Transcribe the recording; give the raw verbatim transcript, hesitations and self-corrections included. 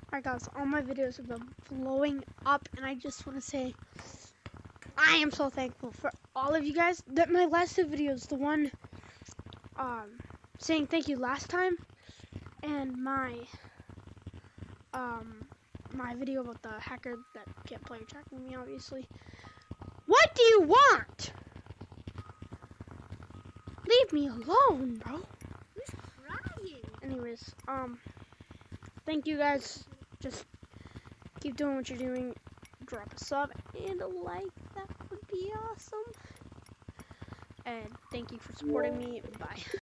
Alright guys, all my videos have been blowing up, and I just want to say I am so thankful for all of you guys. That my last two videos, the one um, saying thank you last time, and my um, my video about the hacker that can't play tracking me, obviously. What do you want? Leave me alone, bro. Who's crying? Anyways, um, thank you guys. Just keep doing what you're doing. Drop a sub and a like. That would be awesome. And thank you for supporting me. Bye.